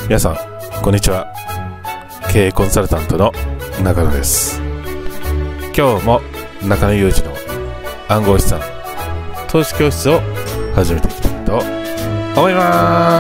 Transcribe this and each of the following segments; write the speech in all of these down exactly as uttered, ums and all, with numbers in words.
皆さんこんにちは。経営コンサルタントの中野です。今日も中野裕二の暗号資産投資教室を始めていきたいと思います。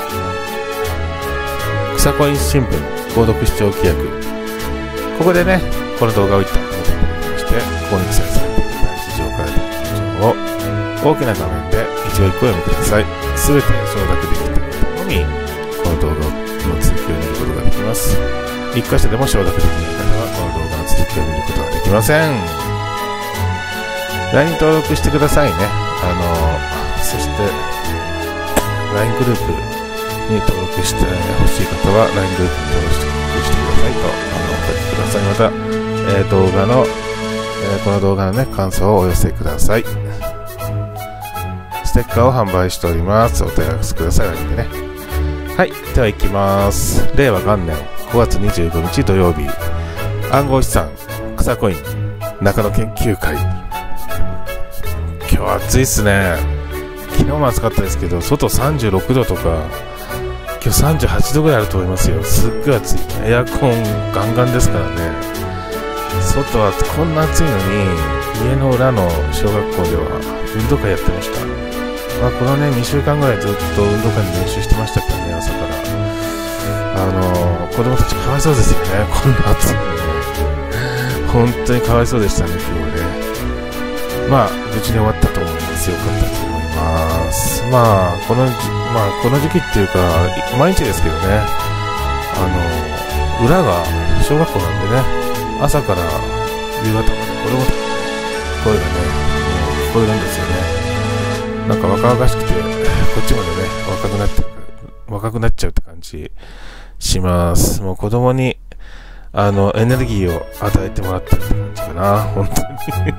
草コイン新聞購読視聴規約、ここでねこの動画を一旦止めていただきまして、ここに記載されている大市場からの情報を大きな画面で一語一句お読みください。すべて承諾できた方のみこの動画の続きを見ることができます。一箇所でも承諾できない方はこの動画の続きを見ることができません。 ライン 登録してくださいね。あのそして ライン グループに登録してほしい方は ライン グループに登録してくださいとあのお書きください。また、えー、動画の、えー、この動画のね感想をお寄せください。ステッカーを販売しております。お問い合わせください。ライン でね。はい、では行きます。令和元年ごがつにじゅうごにち土曜日、暗号資産草コイン中野研究会。今日は暑いっすね。昨日も暑かったですけど、外さんじゅうろくどとか、今日さんじゅうはちどぐらいあると思いますよ。すっごい暑い。エアコンガンガンですからね。外はこんな暑いのに、家の裏の小学校では運動会やってました。まあ、このねにしゅうかんぐらいずっと運動会に練習してましたからね、朝から。あのー、子供たちかわいそうですよね、こんな暑いのね。本当にかわいそうでしたね、今日はね。まあ無事に終わったと思います。よかったと思います。まあこのまあこの時期っていうか毎日ですけどね、あのー、裏が小学校なんでね、朝から夕方まで子供たち声がね聞こえるんですよね。なんか若々しくて、こっちまでね、若くなって、若くなっちゃうって感じします。もう子供に、あの、エネルギーを与えてもらってるって感じかな、本当に。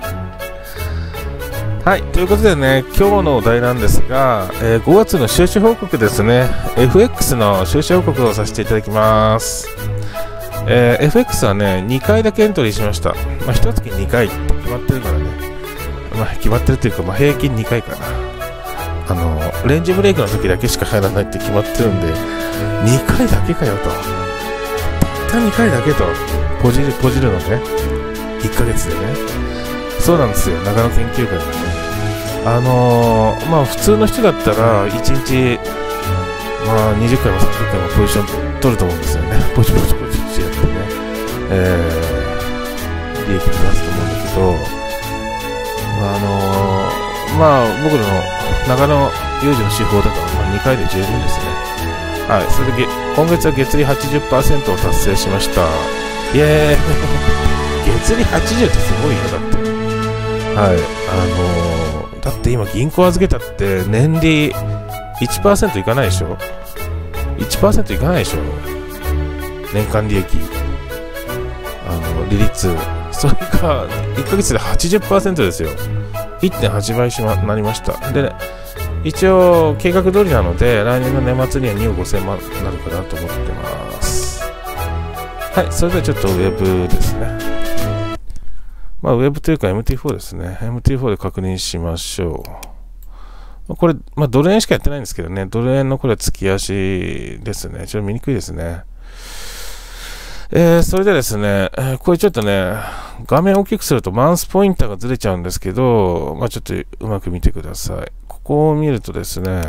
はい、ということでね、今日のお題なんですが、えー、ごがつの収支報告ですね。エフエックス の収支報告をさせていただきます。えー、エフエックス はね、にかいだけエントリーしました。まあ、いちがつにかいって決まってるからね。まあ、決まってるというか、まあ、平均にかいかな。あのレンジブレイクの時だけしか入らないって決まってるんで、にかいだけかよと、たったにかいだけとポジるポジるのね、いっかげつでね。そうなんですよ、長野研究会でね。あのー、まあ普通の人だったらいちにちまあにじゅっかいもさんじゅっかいもポジション取ると思うんですよね。ポチポチポチポチやってね、えー、利益出すと思うんだけど、あのー、まあ僕の長野有事の手法だと、まあ、にかいで十分ですね。はい、それで今月は月利 はちじゅっパーセント を達成しました。イエーイ月利はちじゅうってすごいよ、だって。はい、あのー、だって今銀行預けたって年利 いちパーセント いかないでしょ。 いちパーセント いかないでしょ、年間利益、あの利率。それがいっかげつで はちじゅっパーセント ですよ。いってんはちばいしまなりました。で、ね、一応計画通りなので、来年の年末にはにおくごせんまんになるかなと思ってます。はい、それではちょっとウェブですね。まあウェブというか エムティーフォー ですね。エムティーフォー で確認しましょう。これ、まあドル円しかやってないんですけどね、ドル円のこれは月足ですね。ちょっと見にくいですね。えー、それでですね、えー、これちょっとね、画面を大きくするとマウスポインターがずれちゃうんですけど、まあちょっとうまく見てください。ここを見るとですね、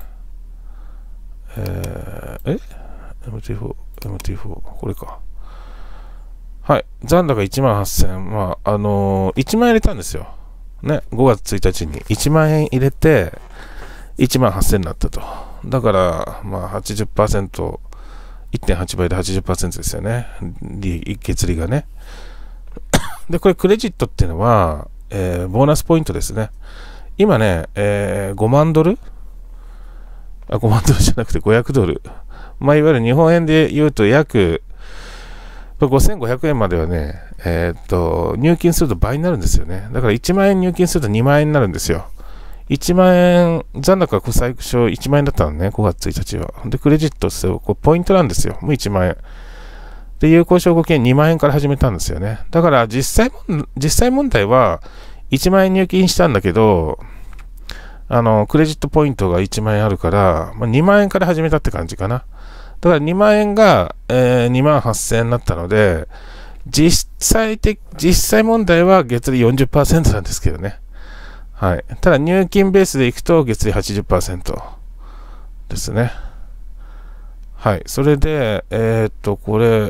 えー、え エムティーフォー、エムティーフォー、これか。はい。残高いちまんはっせん。まあ、あのー、いちまんえん入れたんですよ。ね、ごがつついたちにいちまんえん入れて、いちまんはっせんになったと。だから、まあ はちじゅっパーセント、いってんはちばいで はちじゅっパーセント ですよね。月利がね。で、これクレジットっていうのは、えー、ボーナスポイントですね。今ね、えー、ごまんドルあ、ごまんドルじゃなくてごひゃくドル。まあ、いわゆる日本円で言うと約ごせんごひゃくえんまではね、えー、っと、入金すると倍になるんですよね。だからいちまんえん入金するとにまんえんになるんですよ。いちまんえん、残高最初いちまんえんだったのね、ごがつついたちは。で、クレジットしてこれポイントなんですよ。もういちまんえん。で、有効証拠金にまんえんから始めたんですよね。だから実際、実際問題はいちまんえん入金したんだけど、 あの、クレジットポイントがいちまんえんあるから、まあ、にまんえんから始めたって感じかな。だからにまんえんが、えー、にまんはっせんえんになったので、実際的、実際問題は月利 よんじゅっパーセント なんですけどね。はい。ただ入金ベースでいくと月利 はちじゅっパーセント ですね。はい。それで、えー、っと、これ、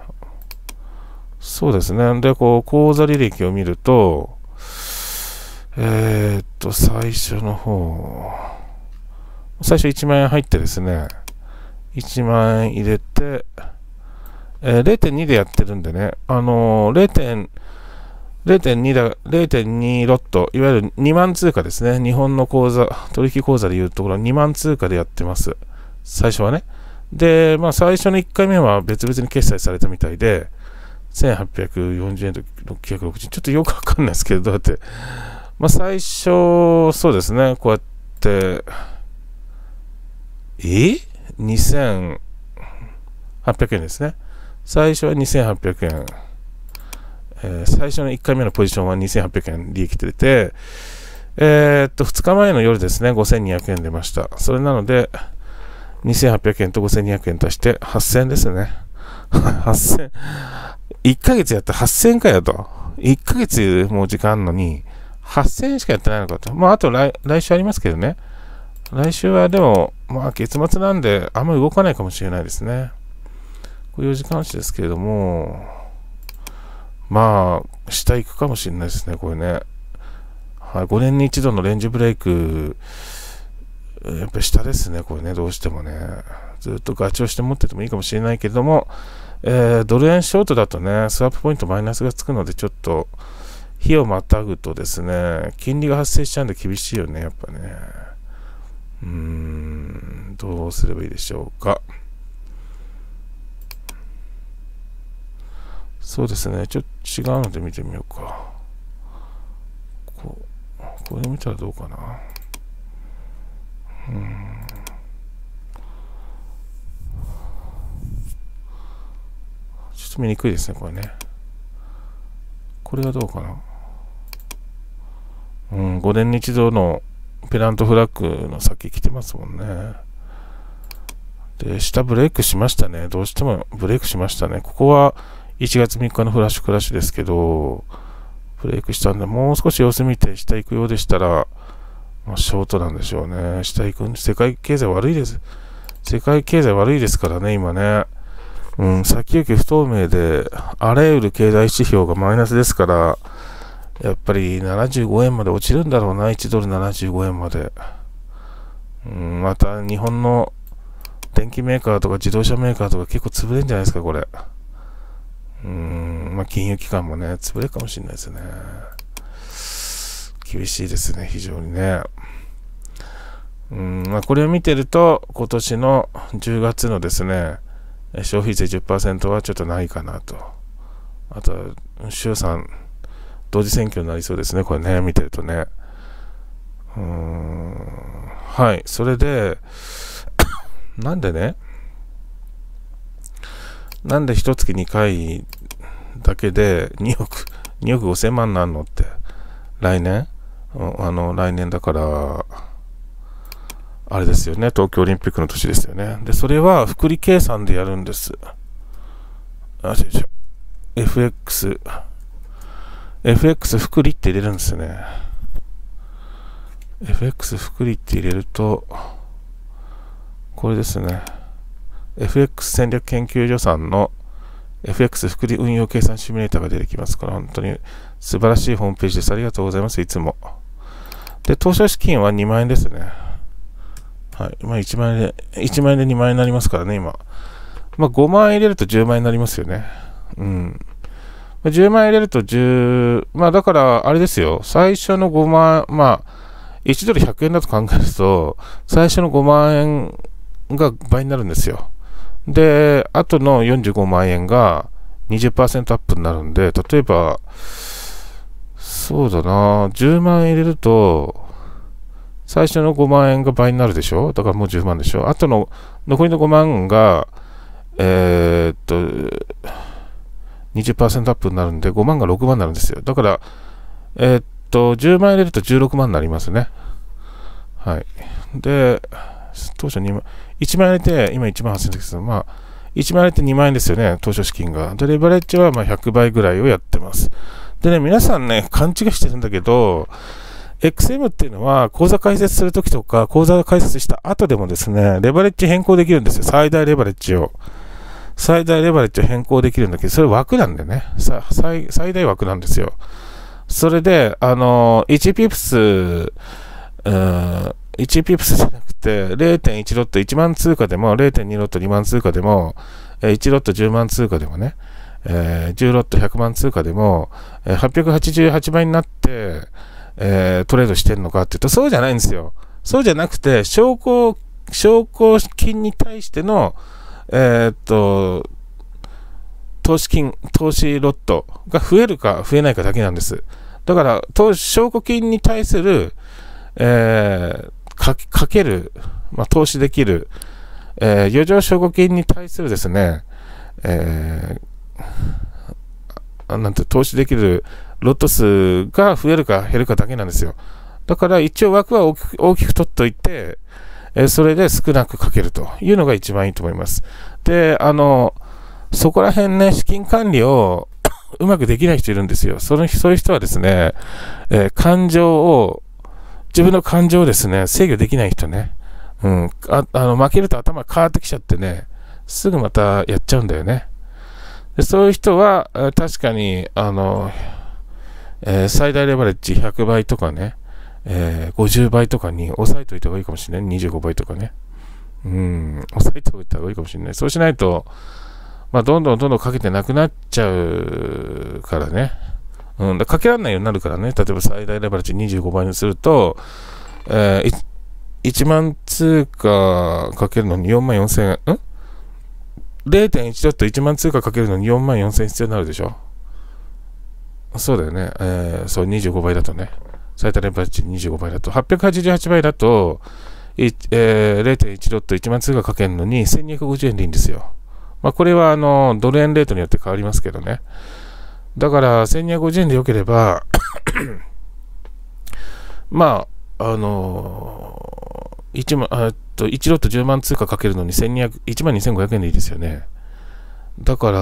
そうですね。で、こう、口座履歴を見ると、えー、っと、最初の方、最初いちまんえん入ってですね、いちまんえん入れて、えー、れいてんに でやってるんでね、あのー、れいてんに だ、れいてんに ロット、いわゆるにまん通貨ですね。日本の口座、取引口座でいうところにまん通貨でやってます。最初はね。で、まあ最初のいっかいめは別々に決済されたみたいで、せんはっぴゃくよんじゅうえんとろっぴゃくろくじゅうえん、ちょっとよくわかんないですけど、どうやって。まあ最初、そうですね、こうやって、え ?にせんはっぴゃくえんですね。最初はにせんはっぴゃくえん。えー、最初のいっかいめのポジションはにせんはっぴゃくえん利益出て、えー、っと、ふつかまえの夜ですね、ごせんにひゃくえん出ました。それなので、にせんはっぴゃくえんとごせんにひゃくえん足してはっせんえんですね。はっせん。いっかげつやったらはっせんえんかよと。いっかげつもう時間あるのに、はっせんえんしかやってないのかと。まあ、あと来、来週ありますけどね。来週はでも、まあ、月末なんで、あんまり動かないかもしれないですね。こういうよじかん足ですけれども、まあ、下行くかもしれないですね、これね。はい、ごねんに一度のレンジブレイク、やっぱり下ですね、これね、どうしてもね。ずっとガチをして持っててもいいかもしれないけれども、えー、ドル円ショートだとね、スワップポイントマイナスがつくので、ちょっと、日をまたぐとですね、金利が発生しちゃうんで厳しいよね、やっぱね。うーん、どうすればいいでしょうか。そうですね、ちょっと違うので見てみようか。こう、これ見たらどうかな。うーん。ちょっと見にくいですね、これね。これはどうかな。うん、ごねんに一度のペナントフラッグの先来てますもんね。で、下ブレイクしましたね。どうしてもブレイクしましたね。ここはいちがつみっかのフラッシュクラッシュですけど、ブレイクしたんで、もう少し様子見て下行くようでしたら、まあ、ショートなんでしょうね。下行く、世界経済悪いです。世界経済悪いですからね、今ね。うん、先行き不透明で、あらゆる経済指標がマイナスですから、やっぱりななじゅうごえんまで落ちるんだろうな、いちドルななじゅうごえんまで。うん、また日本の電機メーカーとか自動車メーカーとか結構潰れるんじゃないですか、これ。うん、まあ金融機関もね、潰れるかもしれないですね。厳しいですね、非常にね。うん、まあこれを見てると、今年のじゅうがつのですね、消費税 じゅっパーセント はちょっとないかなと。あとは、衆参、同時選挙になりそうですね、これね、見てるとね。うーん、はい、それで、なんでね、なんで一月にかいだけでにおく、におくごせんまんなんのって、来年あの、来年だから、あれですよね、東京オリンピックの年ですよね。で、それは複利計算でやるんです。あ、違う違う。エフエックス、エフエックス 複利って入れるんですよね。エフエックス 複利って入れると、これですね。エフエックス 戦略研究所さんの エフエックス 複利運用計算シミュレーターが出てきますから、本当に素晴らしいホームページです。ありがとうございます、いつも。で、当初資金はにまんえんですね。はい。まあいちまんえんで、いちまんえんでにまんえんになりますからね、今。まあごまんえん入れるとじゅうまんえんになりますよね。うん。じゅうまんえん入れるとじゅう、まあだから、あれですよ。最初のごまん、まあ、いちドルひゃくえんだと考えると、最初のごまんえんが倍になるんですよ。で、あとのよんじゅうごまんえんが にじゅっパーセント アップになるんで、例えば、そうだな、じゅうまんえん入れると、最初のごまんえんが倍になるでしょ。だからもうじゅうまんでしょ。あとの残りのごまんが、えー、っと、にじゅっパーセント アップになるんで、ごまんがろくまんになるんですよ。だから、えー、っと、じゅうまん入れるとじゅうろくまんになりますね。 はい。で、当初にまん、いちまん円入れて、今いちまんはっせんえんですけど、まあ、いちまん円入れてにまん円ですよね、当初資金が。で、レバレッジはまあひゃくばいぐらいをやってます。でね、皆さんね、勘違いしてるんだけど、エックスエム っていうのは、口座開設するときとか、口座開設した後でもですね、レバレッジ変更できるんですよ。最大レバレッジを。最大レバレッジを変更できるんだけど、それ枠なんだよね。最, 最大枠なんですよ。それで、あの、いちピプス、うーん、いちピプスじゃなくて、れいてんいち ロットいちまん通貨でも、れいてんに ロットにまん通貨でも、いちロットじゅうまん通貨でもね、えー、じゅうロットひゃくまん通貨でも、はっぴゃくはちじゅうはちばいになって、えー、トレードしてるのかっていうと、そうじゃないんですよ。そうじゃなくて、証拠、証拠金に対しての、えー、っと、投資金、投資ロットが増えるか増えないかだけなんです。だから、投資証拠金に対する、えー、か, かける、まあ、投資できる、えー、余剰証拠金に対するですね、えー、なんて投資できるロット数が増えるか減るかだけなんですよ。だから一応枠は大きく、大きく取っといて、えー、それで少なくかけるというのが一番いいと思います。で、あの、そこら辺ね、資金管理をうまくできない人いるんですよ。そのそういう人はですね、えー、感情を、自分の感情をですね、制御できない人ね。うん。あ、あの、負けると頭変わってきちゃってね、すぐまたやっちゃうんだよね。でそういう人は、確かに、あの、えー、最大レバレッジひゃくばいとかね、えー、ごじゅうばいとかに抑えておいた方がいいかもしれない。にじゅうごばいとかね。うん、抑えておいた方がいいかもしれない。そうしないと、まあ、どんどんどんどんかけてなくなっちゃうからね。うん、だかけられないようになるからね。例えば最大レバレッジにじゅうごばいにすると、えー、いちまん通貨かけるのによんまんよんせんえん、ん れいてんいち ロットいちまん通貨かけるのによんまんよんせんえん必要になるでしょ。そうだよね。えー、そう、にじゅうごばいだとね。最大レバレッジにじゅうごばいだと。はっぴゃくはちじゅうはちばいだと、えー、れいてんいち ロットいちまん通貨かけるのにせんにひゃくごじゅうえんでいいんですよ。まあ、これはあの、ドル円レートによって変わりますけどね。だから、せんにひゃくごじゅうえんでよければ、まあ、あのー、いちまん、あといちロットじゅうまん通貨かけるのにいちまんにせんごひゃくえんでいいですよね。だから、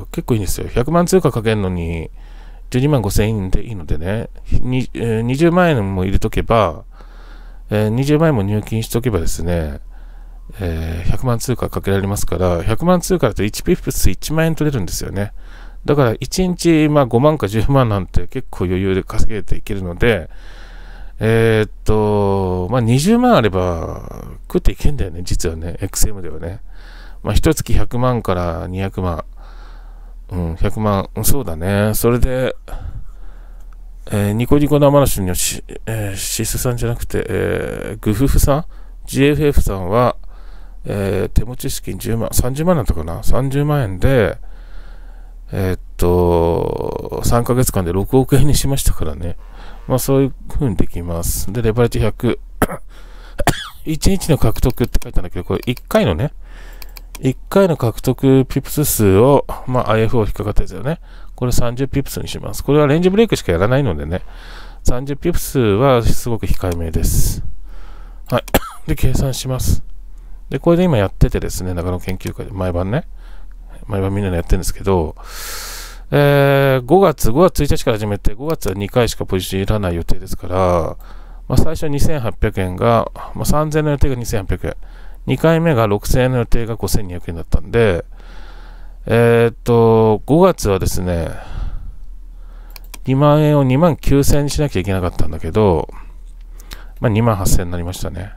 結構いいんですよ。ひゃくまん通貨かけるのにじゅうにまんごせんえんでいいのでね、にじゅうまんえんも入れとけば、えー、にじゅうまんえんも入金しとけばですね、えー、ひゃくまん通貨かけられますから、ひゃくまん通貨だといちピプスいちまんえん取れるんですよね。だからいちにち、まあ、ごまんかじゅうまんなんて結構余裕で稼げていけるので、えー、っと、まあ、にじゅうまんあれば食っていけんだよね、実はね、エックスエム ではね。まあ、一月ひゃくまんからにひゃくまん、うん、ひゃくまん、そうだね。それで、えー、ニコニコ生話のし、えー、シスさんじゃなくて、えー、グフフさん ジーエフエフ さんは、えー、手持ち資金じゅうまん、さんじゅうまんだったかな ?さんじゅうまんえんで、えー、っと、さんかげつかんでろくおくえんにしましたからね。まあそういう風にできます。で、レバレッジひゃく。いちにちの獲得って書いたんだけど、これいっかいのね、いっかいの獲得ピプス数を、まあ アイエフオー 引っかかったやつだよね。これさんじゅうピプスにします。これはレンジブレイクしかやらないのでね、さんじゅうピプスはすごく控えめです。はい。で、計算します。で、これで今やっててですね、中野研究会で毎晩ね、毎晩みんなでやってるんですけど、えー、ごがつ、ごがつついたちから始めて、ごがつはにかいしかポジションいらない予定ですから、まあ、最初にせんはっぴゃくえんが、まあ、さんぜんえんの予定がにせんはっぴゃくえん、にかいめがろくせんえんの予定がごせんにひゃくえんだったんで、えー、っと、ごがつはですね、にまんえんをにまんきゅうせんえんにしなきゃいけなかったんだけど、まあ、にまんはっせんえんになりましたね。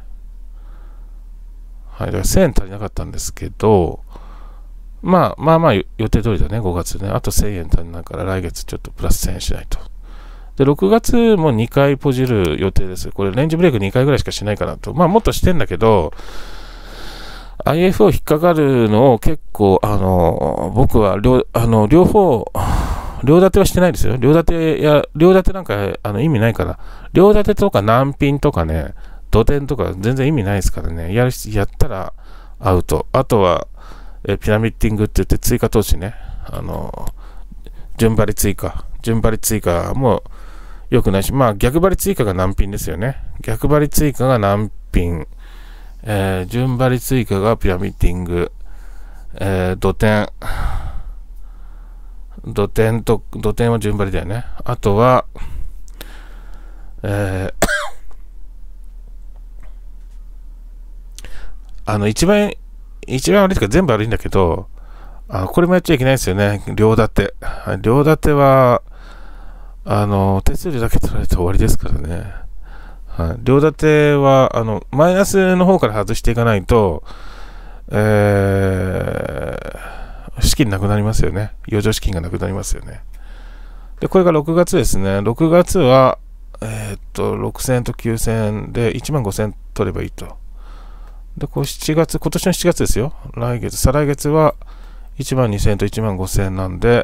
はい、だからせんえん足りなかったんですけど、まあまあまあ予定通りだね、ごがつね。あとせんえん足りないから来月ちょっとプラスせんえんしないと。で、ろくがつもにかいポジる予定です。これレンジブレイクにかいぐらいしかしないかなと。まあもっとしてんだけど、アイエフオー 引っかかるのを結構、あの、僕は両、あの、両方、両立てはしてないですよ。両立てや、両立てなんかあの意味ないから。両立てとか難品とかね、土点とか全然意味ないですからね。やるやったらアウト。あとは、えピラミッティングって言って追加投資ね。あの、順張り追加。順張り追加も良くないし、まあ逆張り追加が難品ですよね。逆張り追加が難品、えー、順張り追加がピラミッディング、えー、土点、土点と、土点は順張りだよね。あとは、えー、あの一番、一番悪いというか全部悪いんだけど、あこれもやっちゃいけないですよね。両立て。両立ては、あの、手数料だけ取られて終わりですからね。はい、両立ては、あの、マイナスの方から外していかないと、えー、資金なくなりますよね。余剰資金がなくなりますよね。で、これがろくがつですね。ろくがつは、えー、っと、ろくせんえんときゅうせんえんでいちまんごせんえん取ればいいと。で、こうしちがつ、今年のしちがつですよ。来月、再来月はいちまんにせんえんといちまんごせんえんなんで、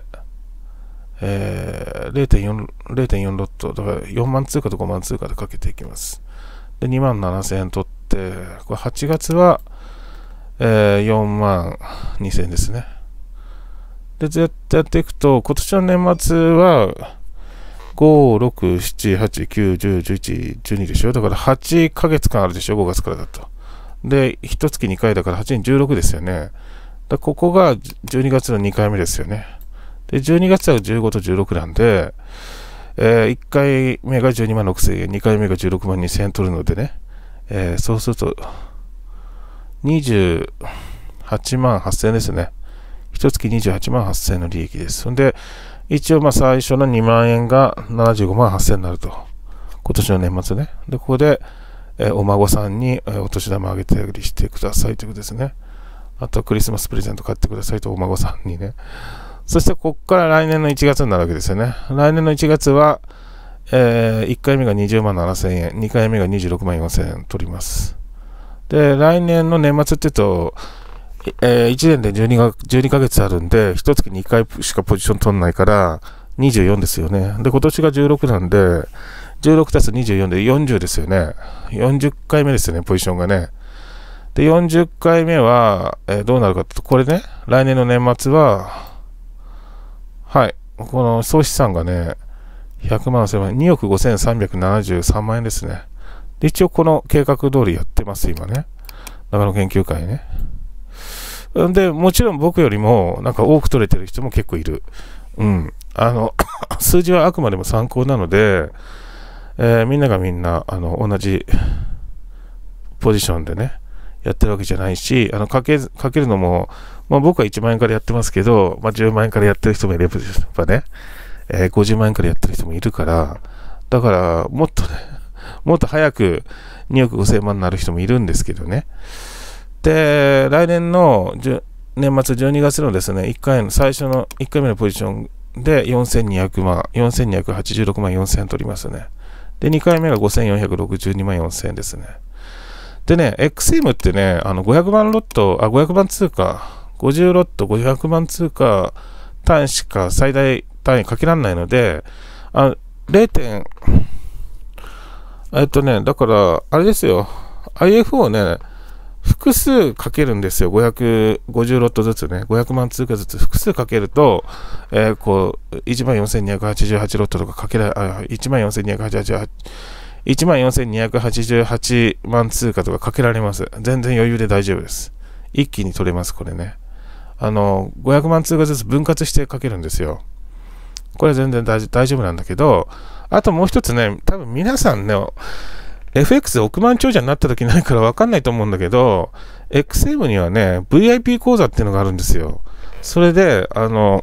えー、れいてんよん、れいてんよんロット、だからよんまん通貨とごまん通貨でかけていきます。で、にまんななせんえん取って、これはちがつは、えー、よんまんにせんえんですね。で、ずっとやっていくと、今年の年末は、ご、ろく、しち、はち、きゅう、じゅう、じゅういち、じゅうにでしょ。だからはちかげつかんあるでしょ、ごがつからだと。で、いっかげつにかいだからはちにじゅうろくですよね。だここがじゅうにがつのにかいめですよね。で、じゅうにがつはじゅうごとじゅうろくなんで、えー、いっかいめがじゅうにまんろくせんえん、にかいめがじゅうろくまんにせんえん取るのでね、えー、そうすると、にじゅうはちまんはっせんえんですね。いっかげつにじゅうはちまんはっせんえんの利益です。そんで、一応まあ最初のにまんえんがななじゅうごまんはっせんえんになると。今年の年末ね。で、ここで、えー、お孫さんに、えー、お年玉あげてあげりしてくださいということですね。あとはクリスマスプレゼント買ってくださいとお孫さんにね。そしてここから来年のいちがつになるわけですよね。来年のいちがつは、えー、いっかいめがにじゅうまんななせんえん、にかいめがにじゅうろくまんよんせんえん取ります。で、来年の年末って言うと、えー、いちねんでじゅうにが、じゅうにかげつあるんで、いっかげつにかいしかポジション取んないから、にじゅうよんですよね。で、今年がじゅうろくなんで、じゅうろくたすにじゅうよんでよんじゅうですよね。よんじゅっかいめですよね、ポジションがね。で、よんじゅっかいめは、えー、どうなるかというと、これね、来年の年末は、はい、この総資産がね、ひゃくまんせんまんえん、におくごせんさんびゃくななじゅうさんまんえんですね。で、一応この計画通りやってます、今ね。長野研究会ね。で、もちろん僕よりも、なんか多く取れてる人も結構いる。うん。あの、数字はあくまでも参考なので、えー、みんながみんな、あの、同じポジションでね、やってるわけじゃないし、あの、かけ、かけるのも、まあ僕はいちまんえんからやってますけど、まあじゅうまんえんからやってる人もいればね、えー、ごじゅうまんえんからやってる人もいるから、だから、もっとね、もっと早くにおくごせんまんになる人もいるんですけどね。で、来年の年末じゅうにがつのですね、いっかいの最初のいっかいめのポジションでよんせんにひゃくまん、よんせんにひゃくはちじゅうろくまんよんせんえん取りますね。で、にかいめがごせんよんひゃくろくじゅうにまんよんせんえんですね。でね、エックスエム ってね、あのごひゃくまんロット、あ、ごひゃくまん通貨、ごじゅうロットごひゃくまん通貨単位しか最大単位かけられないので、あ、れいてん、えっとね、だから、あれですよ、アイエフオー ね、複数かけるんですよ。ごひゃくごじゅうロットずつね。ごひゃくまん通貨ずつ複数かけると、えー、こう、いちまんよんせんにひゃくはちじゅうはちロットとかかけられ、あ、いちまんよんせんにひゃくはちじゅうはち、いちまんよんせんにひゃくはちじゅうはちまん通貨とかかけられます。全然余裕で大丈夫です。一気に取れます、これね。あの、ごひゃくまん通貨ずつ分割してかけるんですよ。これ全然大丈夫なんだけど、あともう一つね、多分皆さんね、エフエックス 億万長者になった時ないから分かんないと思うんだけど、エックスエム にはね、ブイアイピー 講座っていうのがあるんですよ。それで、あの、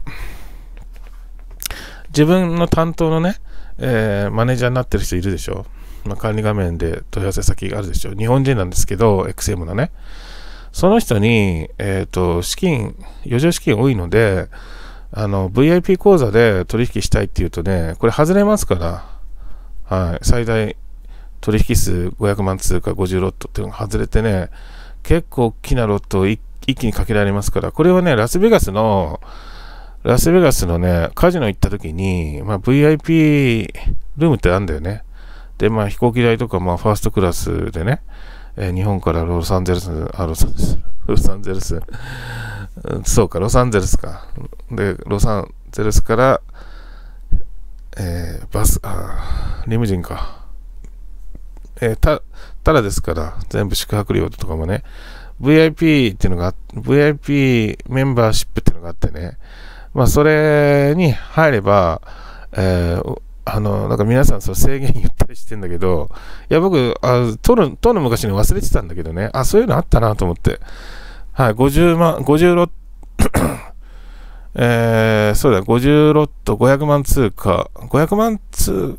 自分の担当のね、えー、マネージャーになってる人いるでしょ。まあ、管理画面で問い合わせ先があるでしょ。日本人なんですけど、エックスエム のね。その人に、えっと、資金、余剰資金多いので、あの、ブイアイピー 講座で取引したいっていうとね、これ外れますから、はい、最大、取引数ごひゃくまん通貨ごじゅうロットっていうのが外れてね、結構大きなロットを一気にかけられますから、これはね、ラスベガスの、ラスベガスのね、カジノ行った時に、まあ、ブイアイピー ルームってあるんだよね。で、まあ、飛行機代とか、まあ、ファーストクラスでね、えー、日本からロサンゼルス、あ、ロサンゼルス、ロサンゼルス、そうか、ロサンゼルスか。で、ロサンゼルスから、 えー、バス、あリムジンか。えー、た、ただですから、全部宿泊料とかもね、ブイアイピー っていうのが、ブイアイピー メンバーシップっていうのがあってね、まあ、それに入れば、えー、あの、なんか皆さんその制限言ったりしてんだけど、いや、僕、あ、とる、とる昔に忘れてたんだけどね、あ、そういうのあったなと思って、はい、ごじゅうまん、ごじゅうロット、えー、そうだ、ごじゅうロット、ごひゃくまん通貨、ごひゃくまん通、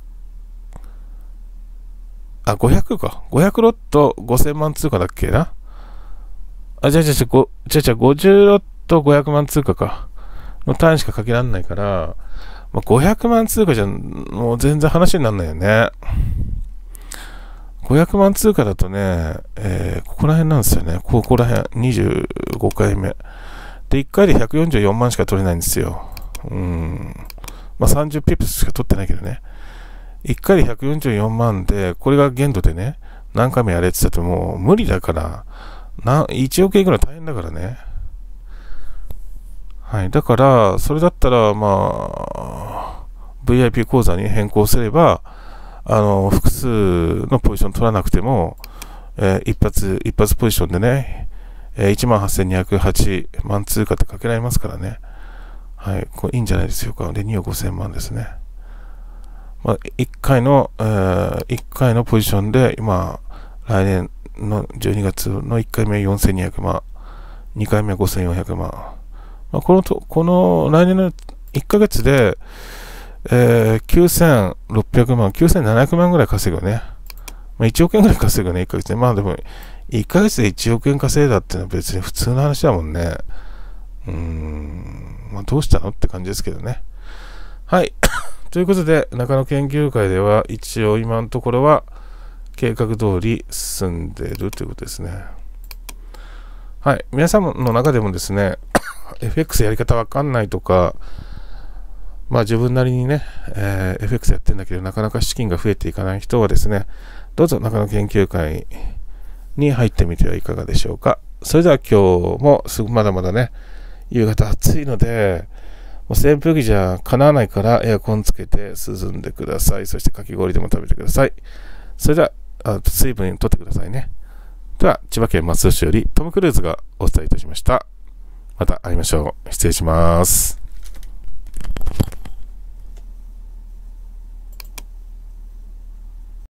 あ、ごひゃくか、ごひゃくロット、ごせんまん通貨だっけな。あ、じゃあじゃあじゃあ、ご、じゃあじゃあごじゅうロットごひゃくまん通貨か、の単位しかかけられないから、まあ、ごひゃくまん通貨じゃ、もう全然話にならないよね。ごひゃくまん通貨だとね、えー、ここら辺なんですよね。ここら辺、にじゅうごかいめ。で、いっかいでひゃくよんじゅうよんまんしか取れないんですよ。うん。まあ、さんじゅうピップスしか取ってないけどね。いっかいでひゃくよんじゅうよんまんで、これが限度でね、何回もやれって言ったってもう無理だから、ないちおくえんぐらい大変だからね。はい。だから、それだったら、まあ、ブイアイピー 口座に変更すれば、あの、複数のポジション取らなくても、えー、一発、一発ポジションでね、えー、いちまんはっせんにひゃくはちまん通貨ってかけられますからね。はい。これいいんじゃないでしょうか。で、におくごせんまんですね。まあ、いっかいの、えー、いっかいのポジションで、今、来年のじゅうにがつのいっかいめよんせんにひゃくまん、にかいめごせんよんひゃくまん。まあ、このと、この来年のいっかげつで、えー、きゅうせんろっぴゃくまん、きゅうせんななひゃくまんぐらい稼ぐよね。まあ、いちおくえんぐらい稼ぐよね、いっかげつで。まあでも、いっかげつでいちおくえん稼いだってのは別に普通の話だもんね。うーん、まあどうしたのって感じですけどね。はい。ということで、中野研究会では一応今のところは計画通り進んでいるということですね。はい。皆さんの中でもですね、エフエックス やり方わかんないとか、まあ自分なりにね、えー、エフエックス やってるんだけど、なかなか資金が増えていかない人はですね、どうぞ中野研究会に入ってみてはいかがでしょうか。それでは今日もすぐまだまだね、夕方暑いので、もう扇風機じゃ叶わないからエアコンつけて涼んでください。そしてかき氷でも食べてください。それでは、あ水分取ってくださいね。では、千葉県松戸市よりトム・クルーズがお伝えいたしました。また会いましょう。失礼します。